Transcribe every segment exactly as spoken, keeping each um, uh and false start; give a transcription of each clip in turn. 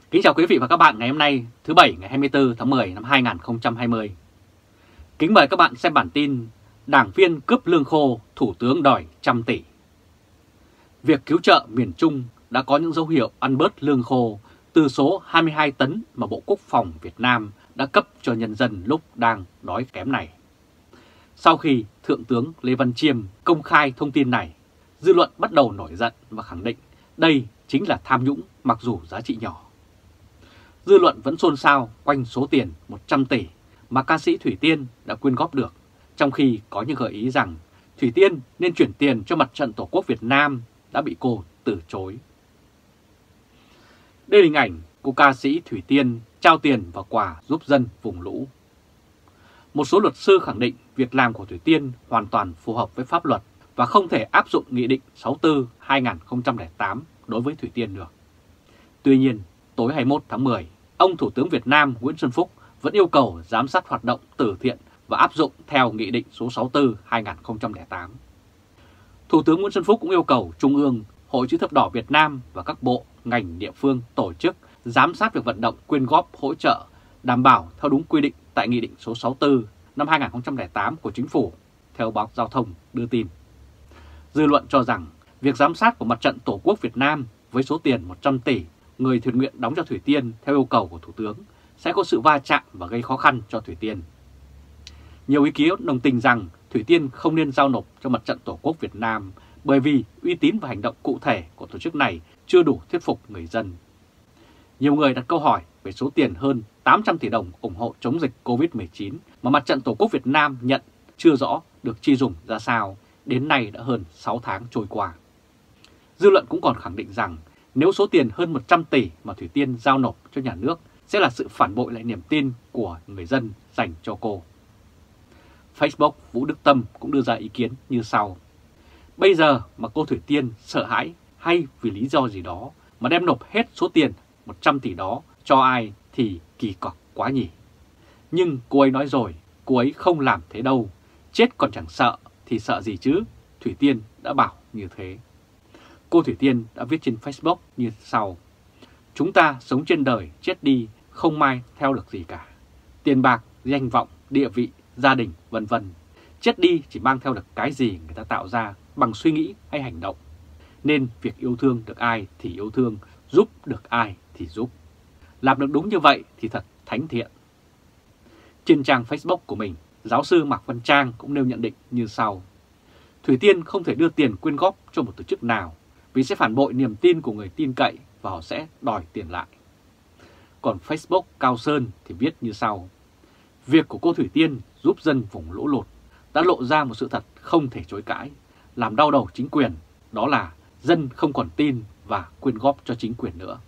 Kính chào quý vị và các bạn ngày hôm nay thứ Bảy ngày hai mươi tư tháng mười năm hai nghìn không trăm hai mươi. Kính mời các bạn xem bản tin Đảng viên cướp lương khô, Thủ tướng đòi trăm tỷ. Việc cứu trợ miền Trung đã có những dấu hiệu ăn bớt lương khô từ số hai mươi hai tấn mà Bộ Quốc phòng Việt Nam đã cấp cho nhân dân lúc đang đói kém này. Sau khi Thượng tướng Lê Văn Chiêm công khai thông tin này, dư luận bắt đầu nổi giận và khẳng định đây chính là tham nhũng mặc dù giá trị nhỏ. Dư luận vẫn xôn xao quanh số tiền một trăm tỷ mà ca sĩ Thủy Tiên đã quyên góp được, trong khi có những gợi ý rằng Thủy Tiên nên chuyển tiền cho Mặt trận Tổ quốc Việt Nam đã bị cô từ chối. Đây là hình ảnh của ca sĩ Thủy Tiên trao tiền và quà giúp dân vùng lũ. Một số luật sư khẳng định việc làm của Thủy Tiên hoàn toàn phù hợp với pháp luật và không thể áp dụng Nghị định sáu mươi tư trên hai nghìn không trăm lẻ tám đối với Thủy Tiên được. Tuy nhiên, tối hai mươi mốt tháng mười, ông Thủ tướng Việt Nam Nguyễn Xuân Phúc vẫn yêu cầu giám sát hoạt động từ thiện và áp dụng theo Nghị định số sáu mươi tư trên hai nghìn không trăm lẻ tám. Thủ tướng Nguyễn Xuân Phúc cũng yêu cầu Trung ương, Hội Chữ thập đỏ Việt Nam và các bộ, ngành địa phương tổ chức giám sát việc vận động quyên góp hỗ trợ đảm bảo theo đúng quy định tại Nghị định số sáu mươi tư năm hai nghìn không trăm lẻ tám của Chính phủ, theo báo Giao thông đưa tin. Dư luận cho rằng việc giám sát của Mặt trận Tổ quốc Việt Nam với số tiền một trăm tỷ người thiện nguyện đóng cho Thủy Tiên theo yêu cầu của Thủ tướng sẽ có sự va chạm và gây khó khăn cho Thủy Tiên. Nhiều ý kiến đồng tình rằng Thủy Tiên không nên giao nộp cho Mặt trận Tổ quốc Việt Nam bởi vì uy tín và hành động cụ thể của tổ chức này chưa đủ thuyết phục người dân. Nhiều người đặt câu hỏi về số tiền hơn tám trăm tỷ đồng ủng hộ chống dịch Covid mười chín mà Mặt trận Tổ quốc Việt Nam nhận chưa rõ được chi dùng ra sao, đến nay đã hơn sáu tháng trôi qua. Dư luận cũng còn khẳng định rằng nếu số tiền hơn một trăm tỷ mà Thủy Tiên giao nộp cho nhà nước sẽ là sự phản bội lại niềm tin của người dân dành cho cô. Facebook Vũ Đức Tâm cũng đưa ra ý kiến như sau. Bây giờ mà cô Thủy Tiên sợ hãi hay vì lý do gì đó mà đem nộp hết số tiền một trăm tỷ đó cho ai thì kỳ cọc quá nhỉ. Nhưng cô ấy nói rồi, cô ấy không làm thế đâu, chết còn chẳng sợ thì sợ gì chứ, Thủy Tiên đã bảo như thế. Cô Thủy Tiên đã viết trên Facebook như sau. Chúng ta sống trên đời, chết đi, không mai theo được gì cả. Tiền bạc, danh vọng, địa vị, gia đình, vân vân. Chết đi chỉ mang theo được cái gì người ta tạo ra bằng suy nghĩ hay hành động. Nên việc yêu thương được ai thì yêu thương, giúp được ai thì giúp. Làm được đúng như vậy thì thật thánh thiện. Trên trang Facebook của mình, giáo sư Mạc Văn Trang cũng nêu nhận định như sau. Thủy Tiên không thể đưa tiền quyên góp cho một tổ chức nào vì sẽ phản bội niềm tin của người tin cậy và họ sẽ đòi tiền lại. Còn Facebook Cao Sơn thì viết như sau. Việc của cô Thủy Tiên giúp dân vùng lũ lụt đã lộ ra một sự thật không thể chối cãi, làm đau đầu chính quyền, đó là dân không còn tin và quyên góp cho chính quyền nữa.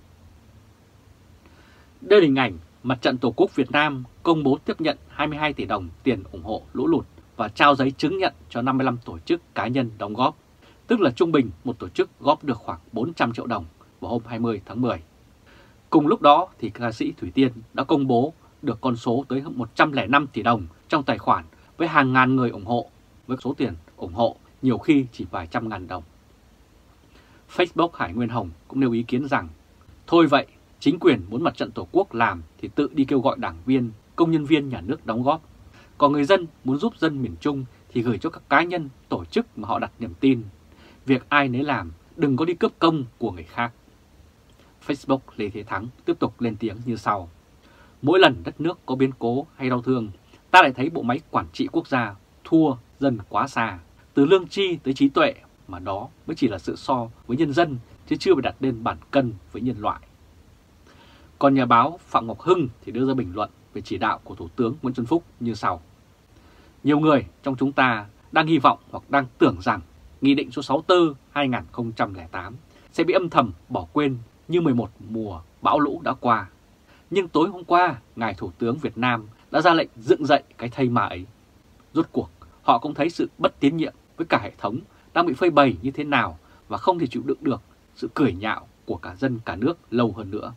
Đây là hình ảnh Mặt trận Tổ quốc Việt Nam công bố tiếp nhận hai mươi hai tỷ đồng tiền ủng hộ lũ lụt và trao giấy chứng nhận cho năm mươi lăm tổ chức cá nhân đóng góp, tức là trung bình một tổ chức góp được khoảng bốn trăm triệu đồng vào hôm hai mươi tháng mười. Cùng lúc đó thì ca sĩ Thủy Tiên đã công bố được con số tới một trăm lẻ năm tỷ đồng trong tài khoản với hàng ngàn người ủng hộ, với số tiền ủng hộ nhiều khi chỉ vài trăm ngàn đồng. Facebook Hải Nguyên Hồng cũng nêu ý kiến rằng thôi vậy, chính quyền muốn Mặt trận Tổ quốc làm thì tự đi kêu gọi đảng viên, công nhân viên nhà nước đóng góp. Còn người dân muốn giúp dân miền Trung thì gửi cho các cá nhân, tổ chức mà họ đặt niềm tin. Việc ai nấy làm, đừng có đi cướp công của người khác. Facebook Lê Thế Thắng tiếp tục lên tiếng như sau. Mỗi lần đất nước có biến cố hay đau thương, ta lại thấy bộ máy quản trị quốc gia thua dân quá xa. Từ lương tri tới trí tuệ mà đó mới chỉ là sự so với nhân dân chứ chưa bị đặt lên bàn cân với nhân loại. Còn nhà báo Phạm Ngọc Hưng thì đưa ra bình luận về chỉ đạo của Thủ tướng Nguyễn Xuân Phúc như sau. Nhiều người trong chúng ta đang hy vọng hoặc đang tưởng rằng Nghị định số sáu mươi tư trên hai nghìn không trăm lẻ tám sẽ bị âm thầm bỏ quên như mười một mùa bão lũ đã qua. Nhưng tối hôm qua, Ngài Thủ tướng Việt Nam đã ra lệnh dựng dậy cái thây ma ấy. Rốt cuộc, họ cũng thấy sự bất tín nhiệm với cả hệ thống đang bị phơi bày như thế nào và không thể chịu đựng được sự cười nhạo của cả dân cả nước lâu hơn nữa.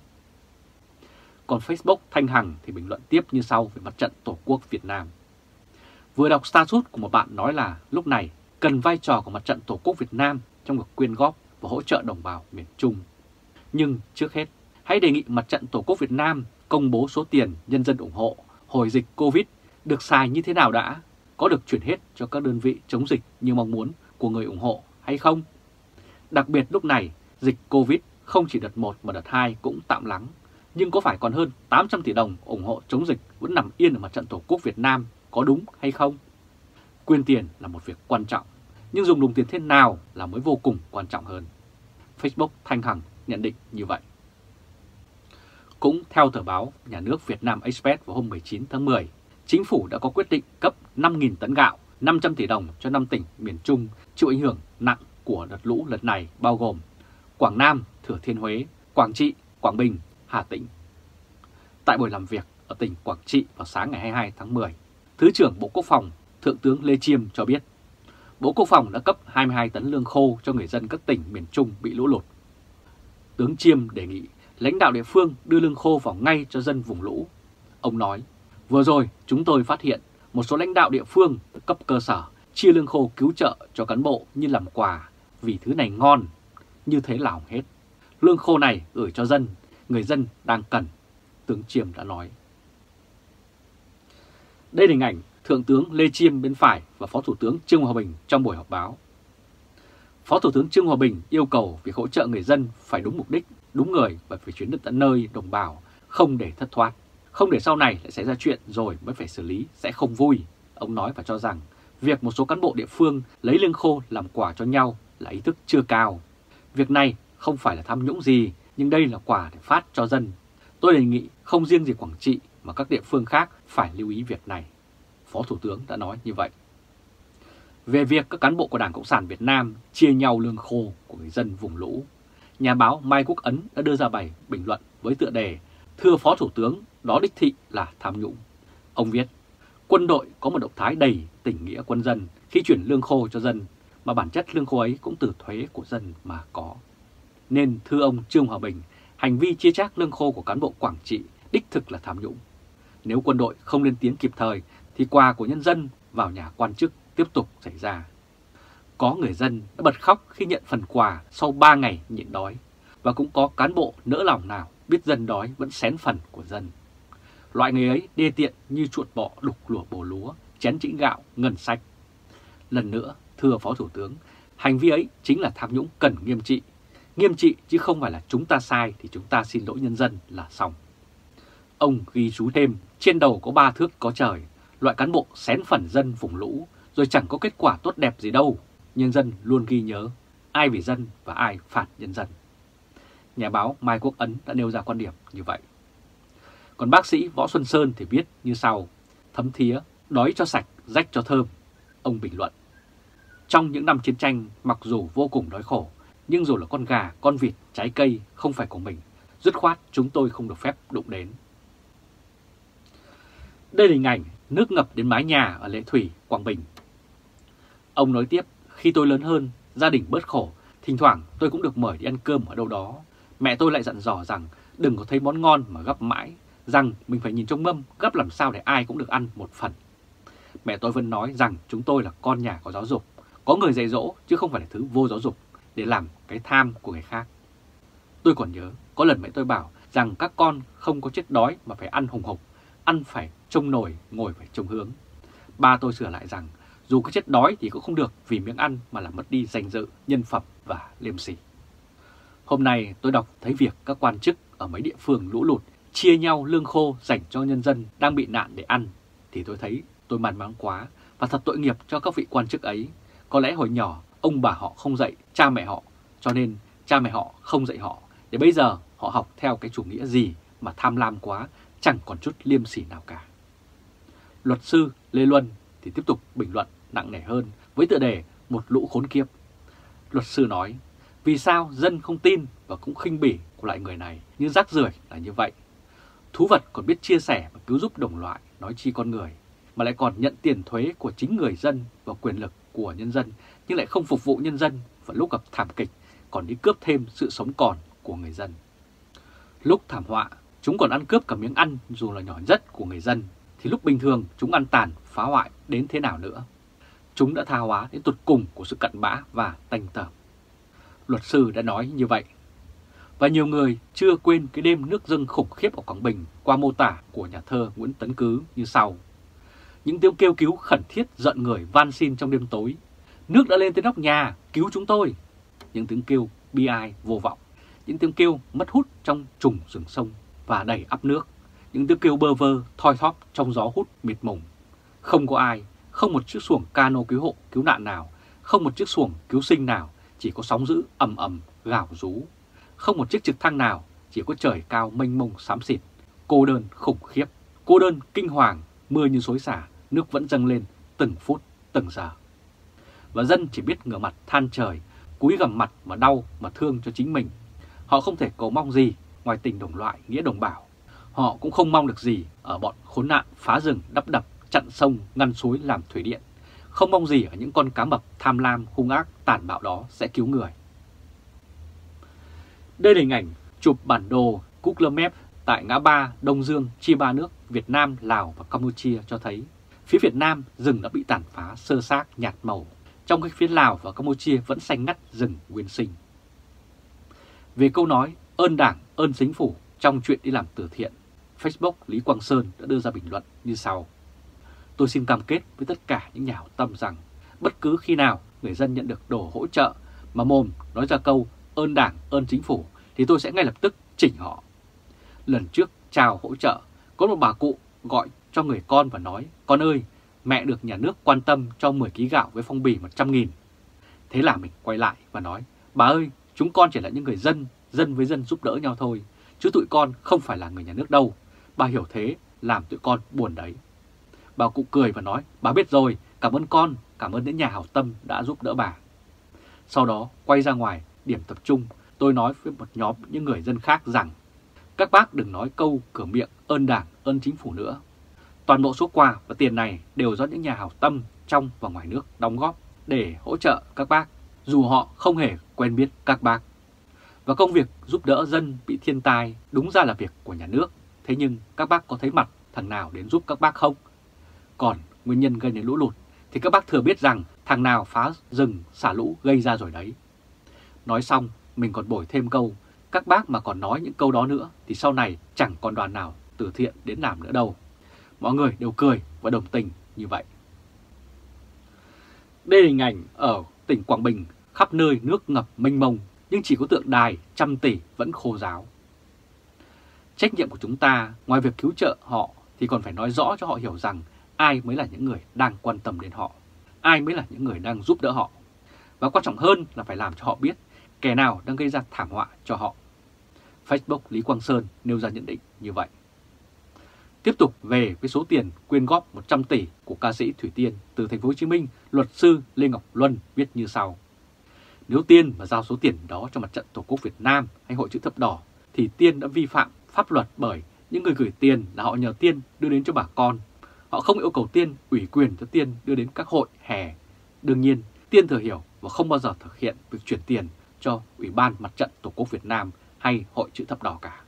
Còn Facebook Thanh Hằng thì bình luận tiếp như sau về Mặt trận Tổ quốc Việt Nam. Vừa đọc status của một bạn nói là lúc này cần vai trò của Mặt trận Tổ quốc Việt Nam trong việc quyên góp và hỗ trợ đồng bào miền Trung. Nhưng trước hết, hãy đề nghị Mặt trận Tổ quốc Việt Nam công bố số tiền nhân dân ủng hộ hồi dịch Covid được xài như thế nào đã, có được chuyển hết cho các đơn vị chống dịch như mong muốn của người ủng hộ hay không? Đặc biệt lúc này, dịch Covid không chỉ đợt một mà đợt hai cũng tạm lắng, nhưng có phải còn hơn tám trăm tỷ đồng ủng hộ chống dịch vẫn nằm yên ở Mặt trận Tổ quốc Việt Nam có đúng hay không? Quyên tiền là một việc quan trọng, nhưng dùng đồng tiền thế nào là mới vô cùng quan trọng hơn. Facebook Thanh Hằng nhận định như vậy. Cũng theo tờ báo Nhà nước Việt Nam Express vào hôm mười chín tháng mười, Chính phủ đã có quyết định cấp năm nghìn tấn gạo, năm trăm tỷ đồng cho năm tỉnh miền Trung chịu ảnh hưởng nặng của đợt lũ lần này bao gồm Quảng Nam, Thừa Thiên Huế, Quảng Trị, Quảng Bình, Hà Tĩnh. Tại buổi làm việc ở tỉnh Quảng Trị vào sáng ngày hai mươi hai tháng mười, Thứ trưởng Bộ Quốc phòng Thượng tướng Lê Chiêm cho biết Bộ Quốc phòng đã cấp hai mươi hai tấn lương khô cho người dân các tỉnh miền Trung bị lũ lụt. Tướng Chiêm đề nghị lãnh đạo địa phương đưa lương khô vào ngay cho dân vùng lũ. Ông nói, vừa rồi chúng tôi phát hiện một số lãnh đạo địa phương cấp cơ sở chia lương khô cứu trợ cho cán bộ như làm quà vì thứ này ngon, như thế là hỏng hết. Lương khô này gửi cho dân, người dân đang cần, tướng Chiêm đã nói. Đây là hình ảnh Thượng tướng Lê Chiêm bên phải và Phó Thủ tướng Trương Hòa Bình trong buổi họp báo. Phó Thủ tướng Trương Hòa Bình yêu cầu việc hỗ trợ người dân phải đúng mục đích, đúng người và phải chuyến đến tận nơi đồng bào, không để thất thoát, không để sau này lại xảy ra chuyện rồi mới phải xử lý sẽ không vui. Ông nói và cho rằng việc một số cán bộ địa phương lấy lương khô làm quà cho nhau là ý thức chưa cao. Việc này không phải là tham nhũng gì, nhưng đây là quà để phát cho dân. Tôi đề nghị không riêng gì Quảng Trị mà các địa phương khác phải lưu ý việc này. Phó Thủ tướng đã nói như vậy. Về việc các cán bộ của Đảng Cộng sản Việt Nam chia nhau lương khô của người dân vùng lũ, nhà báo Mai Quốc Ấn đã đưa ra bài bình luận với tựa đề Thưa Phó Thủ tướng, đó đích thị là tham nhũng. Ông viết, quân đội có một động thái đầy tình nghĩa quân dân khi chuyển lương khô cho dân, mà bản chất lương khô ấy cũng từ thuế của dân mà có. Nên thưa ông Trương Hòa Bình, hành vi chia chác lương khô của cán bộ Quảng Trị đích thực là tham nhũng. Nếu quân đội không lên tiếng kịp thời thì quà của nhân dân vào nhà quan chức tiếp tục xảy ra. Có người dân đã bật khóc khi nhận phần quà sau ba ngày nhịn đói, và cũng có cán bộ nỡ lòng nào biết dân đói vẫn xén phần của dân. Loại người ấy đê tiện như chuột bọ đục lùa bồ lúa, chén chĩnh gạo, ngân sách. Lần nữa, thưa Phó Thủ tướng, hành vi ấy chính là tham nhũng cần nghiêm trị. Nghiêm trị chứ không phải là chúng ta sai thì chúng ta xin lỗi nhân dân là xong. Ông ghi chú thêm, trên đầu có ba thước có trời, loại cán bộ xén phần dân vùng lũ, rồi chẳng có kết quả tốt đẹp gì đâu. Nhân dân luôn ghi nhớ, ai vì dân và ai phạt nhân dân. Nhà báo Mai Quốc Ấn đã nêu ra quan điểm như vậy. Còn bác sĩ Võ Xuân Sơn thì viết như sau, thấm thía, đói cho sạch, rách cho thơm. Ông bình luận, trong những năm chiến tranh mặc dù vô cùng đói khổ, nhưng dù là con gà, con vịt, trái cây không phải của mình, dứt khoát chúng tôi không được phép đụng đến. Đây là hình ảnh nước ngập đến mái nhà ở Lệ Thủy, Quảng Bình. Ông nói tiếp, khi tôi lớn hơn, gia đình bớt khổ, thỉnh thoảng tôi cũng được mời đi ăn cơm ở đâu đó. Mẹ tôi lại dặn dò rằng đừng có thấy món ngon mà gắp mãi, rằng mình phải nhìn trong mâm gắp làm sao để ai cũng được ăn một phần. Mẹ tôi vẫn nói rằng chúng tôi là con nhà có giáo dục, có người dạy dỗ chứ không phải là thứ vô giáo dục để làm cái tham của người khác. Tôi còn nhớ có lần mẹ tôi bảo rằng các con không có chết đói mà phải ăn hùng hục, ăn phải trông nồi, ngồi phải trông hướng. Ba tôi sửa lại rằng dù có chết đói thì cũng không được vì miếng ăn mà làm mất đi danh dự, nhân phẩm và liêm sỉ. Hôm nay tôi đọc thấy việc các quan chức ở mấy địa phương lũ lụt chia nhau lương khô dành cho nhân dân đang bị nạn để ăn, thì tôi thấy tôi man máng quá và thật tội nghiệp cho các vị quan chức ấy. Có lẽ hồi nhỏ ông bà họ không dạy cha mẹ họ, cho nên cha mẹ họ không dạy họ, để bây giờ họ học theo cái chủ nghĩa gì mà tham lam quá, chẳng còn chút liêm sỉ nào cả. Luật sư Lê Luân thì tiếp tục bình luận nặng nề hơn với tựa đề Một lũ khốn kiếp. Luật sư nói, vì sao dân không tin và cũng khinh bỉ của loại người này, như rác rưởi là như vậy. Thú vật còn biết chia sẻ và cứu giúp đồng loại, nói chi con người, mà lại còn nhận tiền thuế của chính người dân và quyền lực của nhân dân, nhưng lại không phục vụ nhân dân, và lúc gặp thảm kịch còn đi cướp thêm sự sống còn của người dân. Lúc thảm họa, chúng còn ăn cướp cả miếng ăn dù là nhỏ nhất của người dân, thì lúc bình thường chúng ăn tàn, phá hoại đến thế nào nữa. Chúng đã tha hóa đến tột cùng của sự cặn bã và tanh tởm. Luật sư đã nói như vậy. Và nhiều người chưa quên cái đêm nước dâng khủng khiếp ở Quảng Bình qua mô tả của nhà thơ Nguyễn Tấn Cứ như sau. Những tiếng kêu cứu khẩn thiết giận người van xin trong đêm tối. Nước đã lên tới nóc nhà, cứu chúng tôi. Những tiếng kêu bi ai vô vọng. Những tiếng kêu mất hút trong trùng rừng sông và đầy ắp nước. Những tiếng kêu bơ vơ, thoi thóp trong gió hút mịt mùng. Không có ai, không một chiếc xuồng cano cứu hộ, cứu nạn nào, không một chiếc xuồng cứu sinh nào, chỉ có sóng dữ ầm ầm gào rú. Không một chiếc trực thăng nào, chỉ có trời cao mênh mông xám xịt. Cô đơn khủng khiếp, cô đơn kinh hoàng, mưa như xối xả, nước vẫn dâng lên từng phút, từng giờ. Và dân chỉ biết ngửa mặt than trời, cúi gằm mặt mà đau mà thương cho chính mình. Họ không thể cầu mong gì ngoài tình đồng loại, nghĩa đồng bào. Họ cũng không mong được gì ở bọn khốn nạn phá rừng, đắp đập, chặn sông, ngăn suối làm thủy điện. Không mong gì ở những con cá mập tham lam, hung ác, tàn bạo đó sẽ cứu người. Đây là hình ảnh chụp bản đồ Google Maps tại ngã ba Đông Dương chia ba nước Việt Nam, Lào và Campuchia cho thấy phía Việt Nam rừng đã bị tàn phá sơ xác nhạt màu, trong khi phía Lào và Campuchia vẫn xanh ngắt rừng nguyên sinh. Về câu nói ơn Đảng, ơn Chính phủ trong chuyện đi làm từ thiện, Facebook Lý Quang Sơn đã đưa ra bình luận như sau. Tôi xin cam kết với tất cả những nhà hảo tâm rằng bất cứ khi nào người dân nhận được đồ hỗ trợ mà mồm nói ra câu ơn Đảng, ơn Chính phủ thì tôi sẽ ngay lập tức chỉnh họ. Lần trước chào hỗ trợ, có một bà cụ gọi cho người con và nói: con ơi, mẹ được nhà nước quan tâm cho mười ki lô gam gạo với phong bì một trăm nghìn. Thế là mình quay lại và nói: bà ơi, chúng con chỉ là những người dân, dân với dân giúp đỡ nhau thôi, chứ tụi con không phải là người nhà nước đâu. Bà hiểu thế, làm tụi con buồn đấy. Bà cụ cười và nói: bà biết rồi, cảm ơn con, cảm ơn những nhà hảo tâm đã giúp đỡ bà. Sau đó quay ra ngoài điểm tập trung, tôi nói với một nhóm những người dân khác rằng: các bác đừng nói câu cửa miệng ơn Đảng, ơn Chính phủ nữa. Toàn bộ số quà và tiền này đều do những nhà hảo tâm trong và ngoài nước đóng góp để hỗ trợ các bác, dù họ không hề quen biết các bác. Và công việc giúp đỡ dân bị thiên tai đúng ra là việc của nhà nước. Thế nhưng các bác có thấy mặt thằng nào đến giúp các bác không? Còn nguyên nhân gây nên lũ lụt thì các bác thừa biết rằng thằng nào phá rừng xả lũ gây ra rồi đấy. Nói xong mình còn bồi thêm câu: các bác mà còn nói những câu đó nữa thì sau này chẳng còn đoàn nào từ thiện đến làm nữa đâu. Mọi người đều cười và đồng tình như vậy. Đây là hình ảnh ở tỉnh Quảng Bình, khắp nơi nước ngập mênh mông nhưng chỉ có tượng đài trăm tỷ vẫn khô ráo. Trách nhiệm của chúng ta ngoài việc cứu trợ họ thì còn phải nói rõ cho họ hiểu rằng ai mới là những người đang quan tâm đến họ, ai mới là những người đang giúp đỡ họ. Và quan trọng hơn là phải làm cho họ biết kẻ nào đang gây ra thảm họa cho họ. Facebook Lý Quang Sơn nêu ra nhận định như vậy. Tiếp tục về với số tiền quyên góp một trăm tỷ của ca sĩ Thủy Tiên từ thành phố Hồ Chí Minh, luật sư Lê Ngọc Luân viết như sau: nếu Tiên mà giao số tiền đó cho Mặt trận Tổ quốc Việt Nam hay Hội Chữ Thập Đỏ thì Tiên đã vi phạm pháp luật, bởi những người gửi tiền là họ nhờ Tiên đưa đến cho bà con. Họ không yêu cầu Tiên ủy quyền cho Tiên đưa đến các hội hè. Đương nhiên, Tiên thừa hiểu và không bao giờ thực hiện việc chuyển tiền cho Ủy ban Mặt trận Tổ quốc Việt Nam hay Hội Chữ Thập Đỏ cả.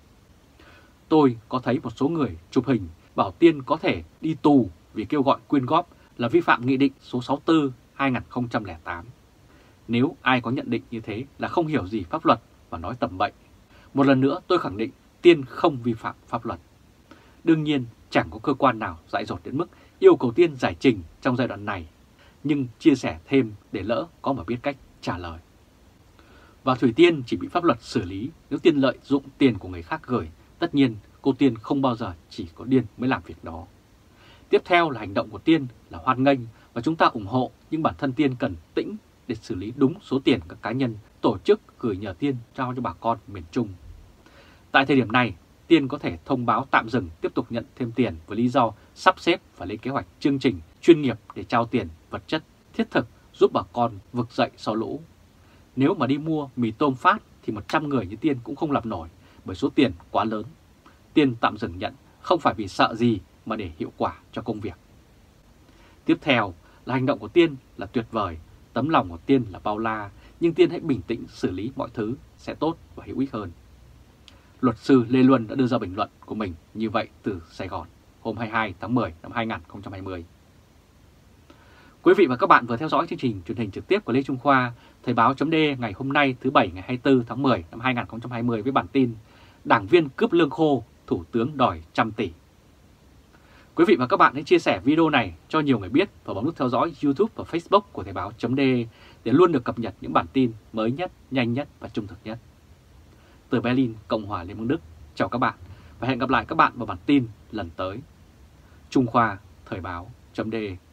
Tôi có thấy một số người chụp hình bảo Tiên có thể đi tù vì kêu gọi quyên góp là vi phạm Nghị định số sáu mươi tư trên hai nghìn không trăm lẻ tám. Nếu ai có nhận định như thế là không hiểu gì pháp luật và nói tầm bậy. Một lần nữa tôi khẳng định Tiên không vi phạm pháp luật. Đương nhiên chẳng có cơ quan nào dại dột đến mức yêu cầu Tiên giải trình trong giai đoạn này, nhưng chia sẻ thêm để lỡ có mà biết cách trả lời. Và Thủy Tiên chỉ bị pháp luật xử lý nếu Tiên lợi dụng tiền của người khác gửi. Tất nhiên cô Tiên không bao giờ chỉ có điên mới làm việc đó. Tiếp theo là hành động của Tiên là hoan nghênh và chúng ta ủng hộ, nhưng bản thân Tiên cần tĩnh để xử lý đúng số tiền các cá nhân, tổ chức gửi nhờ Tiên trao cho bà con miền Trung. Tại thời điểm này, Tiên có thể thông báo tạm dừng tiếp tục nhận thêm tiền với lý do sắp xếp và lên kế hoạch chương trình chuyên nghiệp để trao tiền vật chất thiết thực giúp bà con vực dậy sau lũ. Nếu mà đi mua mì tôm phát thì một trăm người như Tiên cũng không làm nổi bởi số tiền quá lớn. Tiên tạm dừng nhận không phải vì sợ gì mà để hiệu quả cho công việc. Tiếp theo là hành động của Tiên là tuyệt vời, tấm lòng của Tiên là bao la, nhưng Tiên hãy bình tĩnh xử lý mọi thứ sẽ tốt và hữu ích hơn. Luật sư Lê Luân đã đưa ra bình luận của mình như vậy từ Sài Gòn hôm hai mươi hai tháng mười năm hai nghìn không trăm hai mươi. Quý vị và các bạn vừa theo dõi chương trình truyền hình trực tiếp của Lê Trung Khoa, Thời báo chấm D ngày hôm nay thứ Bảy ngày hai mươi tư tháng mười năm hai nghìn không trăm hai mươi với bản tin Đảng viên cướp lương khô, Thủ tướng đòi trăm tỷ. Quý vị và các bạn hãy chia sẻ video này cho nhiều người biết và bấm nút theo dõi YouTube và Facebook của Thời báo chấm D để luôn được cập nhật những bản tin mới nhất, nhanh nhất và trung thực nhất. Từ Berlin, Cộng hòa Liên bang Đức, chào các bạn và hẹn gặp lại các bạn vào bản tin lần tới. Trung Khoa, Thời báo chấm D.